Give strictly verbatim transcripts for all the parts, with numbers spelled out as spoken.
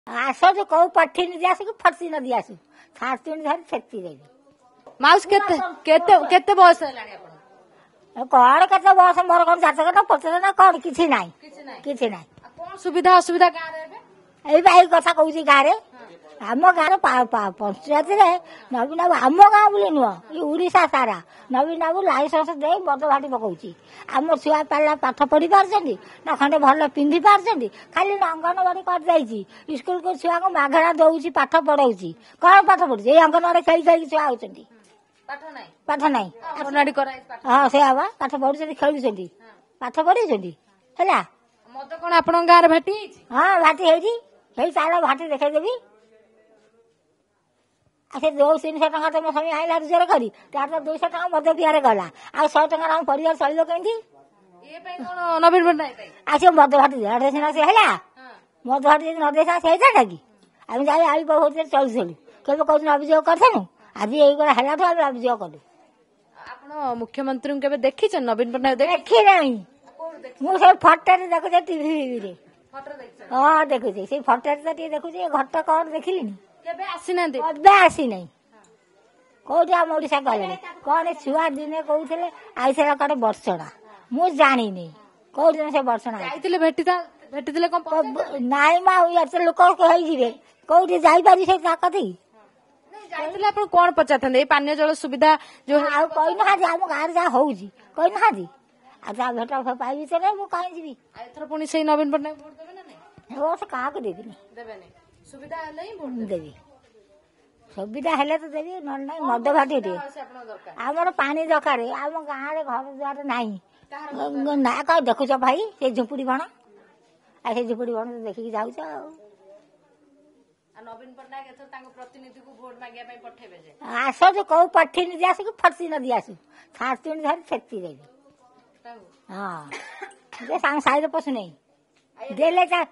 आस जो कौ पठी नदी आस कि फटी नदी आसु छाती धरी छेती देवी माउस केते केते केते बयस हेलाणी आपण कौन केते बस मोर कौन चार चक्का पचास ना कौन किसी नाई किसी नाई कौन सुविधा असुविधा गाँव रे एई भाई कथा कहूँ गाँव में आम गाँव पंचायत नवीन बाबू आम गाँव बोली नुह ओडिशा सारा नवीन बाबू लाइसेंस दे बद भाटी पकाउची आम छुआ पाला पाठ पढ़ी पार्टी ना खंडे भल पिंधि पार्टी खाली अंगनवाड़ी कर स्कूल को छुआ को मागणा दौर पाठ पढ़ाऊँ कौन पाठ पढ़ुचे अंगनवाड़ी खेली खेली छुआ होती पाठ ना हाँ से पाठ पढ़ुं खेलुं पाठ पढ़ी है मत कौन आप गाँव भाटी हाँ भाटी है चाल भाटी देखदेवी आसे दो तीन सौ टका तुम स्वामी आईला रोजगार करी तार दुई सौ टका मद पियारे गला आ सौ टका आम परिवार चलो कहीं नवीन पट्टनायक आसे मद भाटी दे सीना से है मद भाटी न दे से कि आम जाए आलू बहुत चलु चलु केवे कौन अभियोग करथनु आज यही गला है तो आम अभियोग कलु आप मुख्यमंत्री के देखी नवीन पट्टनायक देखी नहीं मुझे फटे देखुचे टीवी हाँ देखुचे से फटे तो देखुचे घट कौन देखिली केबे आसी ना कदे आसी नहीं कौटी आम ओडिशा गले कौन छुआ दिने कहते आई कौटे बर्षणा मु जानी कौ दिन से बर्षणा भेटी भेटी नाई मा एत लोक कौटी जापारी से कथी कौन पचार पानी जल सुविधा जो कही ना आम गाँव जहाँ हूँ कही ना आ भेट पाइबी तो नहीं मुझे कहीं जी एथर पुणी से नवीन पट्टनायक भोट देबे ना नहीं वो से क्या देवी देबे सुविधा हेले ही भोट देवी सुविधा हेले तो देवी न नहीं मद भाटी आमर पानी दरकार आम गाँव घर द्वार ना ना कह देखुच भाई से झुपुड़ी बण आ से झुपुड़ी बण देखिकी जाऊच नवीन पट्टनायक एथर तांको प्रतिनिधि को भोट मांगिया पई पठेबे जे आस जो कौ पठी नदी आस कि फटी नदी आसु छाती धरी छेती देवी हाँ जे सांग साइड पशु नहीं देले ता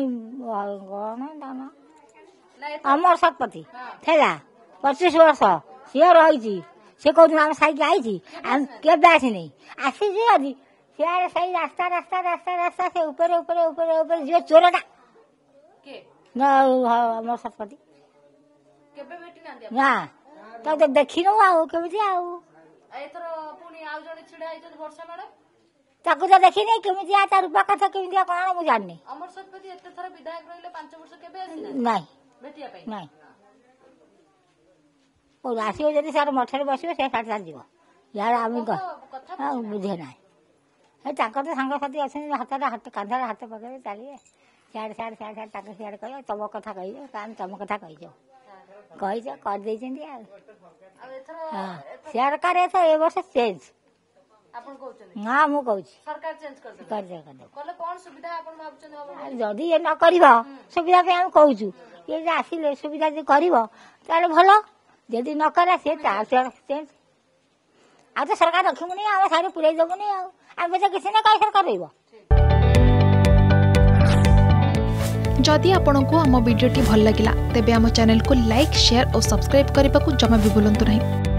कौन अमर शतपथी थेला पच्चीस वर्ष सी रही सी कौ दिन आम साइड आई केवे आसी नहीं आसी जी सियाड़े सही रास्ता रास्ता रास्ता रास्ता से ऊपर ऊपर ऊपर ऊपर जी चोरटा अमर शतपथी ना तो देखी नू आमती ताकू तो देखी नहीं केमी आ रूपा कथा केमी कौन मुझे जानी अमर शतपथी एते थर विधायक रहिले पांच वर्ष केबे आसी नहीं भेटिया पई नहीं ओ आसी जदी सार मठरे बसियो से साथ साथ जीव यार आम कथा बुझे ना है ताको तो सांग साथी अछन हाथ हाथ कांधा हाथ पकड़े चलिए सियाड़ सियाड़ सियाड़ सियाड़ ताको सियाड़ कह तम कथा कही काम तम कथा कही कही कर दे सियाड़ कार ए वर्ष चेंज हाँ मु कहूँ सरकार चेंज कर दे कले कौन सुविधा आपण भाबुछन अब जदी ये न करिवो सुविधा पे हम कहूँ ये जे आसिले सुविधा जे करिवो ताले भलो जदी न करे से चेंज आ तो सरकार रखिमुनी आ सारे पुरै देबुनी आ आमे तो किसी न कई सरकार रहइबो जदि आपंक आम भिडी भल लगा तेब आम चैनल को लाइक शेयर और सब्सक्राइब करने को जमा भी भूलु नहीं।